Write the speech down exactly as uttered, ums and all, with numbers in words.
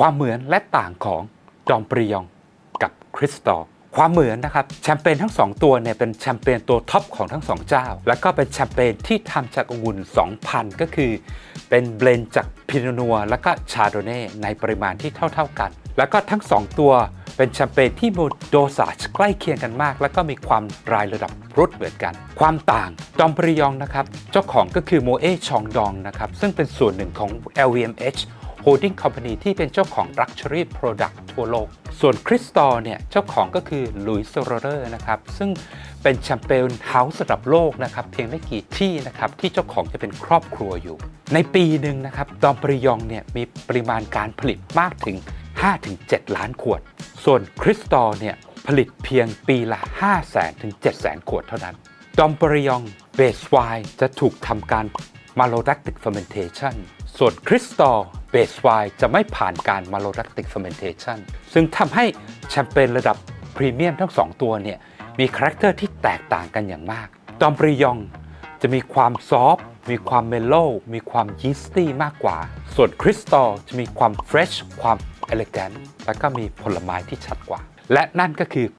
ความเหมือนและต่างของดอมปริยองกับคริสตอลความเหมือนนะครับแชมเปญทั้งสองตัวเนี่ยเป็นแชมเปญตัวท็อปของทั้งสองเจ้าแล้วก็เป็นแชมเปญที่ทำจากองุ่น สองพัน ก็คือเป็นเบลนด์จากพิโนนัวและก็ชาโดเน่ในปริมาณที่เท่าๆกันแล้วก็ทั้งสองตัวเป็นแชมเปญที่มีโดสาจใกล้เคียงกันมากแล้วก็มีความรายระดับรุดเหมือนกันความต่างดอมปริยองนะครับเจ้าของก็คือโมเอชองดองนะครับซึ่งเป็นส่วนหนึ่งของ แอล วี เอ็ม เอชHolding Company ที่เป็นเจ้าของ Luxury Product ทั่วโลกส่วนคริสตอลเนี่ยเจ้าของก็คือลุยส์โรเรอร์นะครับซึ่งเป็นแชมเปญเฮาส์ระดับโลกนะครับเพียงไม่กี่ที่นะครับที่เจ้าของจะเป็นครอบครัวอยู่ในปีหนึ่งนะครับดอมปริยองเนี่ยมีปริมาณการผลิตมากถึง ห้าถึงเจ็ด ล้านขวดส่วนคริสตอลเนี่ยผลิตเพียงปีละ ห้าแสนถึงเจ็ดแสน ขวดเท่านั้นดอมปริยองเบสไวน์จะถูกทำการ Malolactic Fermentation ส่วนคริสตอลเบสไวน์จะไม่ผ่านการ Malolactic Fermentation ซึ่งทำให้แชมเปญระดับพรีเมียมทั้งสองตัวเนี่ยมีคาแรคเตอร์ที่แตกต่างกันอย่างมากดอมปริยองจะมีความซอฟต์มีความเมลโล่มีความยีสตี้มากกว่าส่วนคริสตัลจะมีความเฟรชความเอเลแกนต์และก็มีผลไม้ที่ชัดกว่าและนั่นก็คือ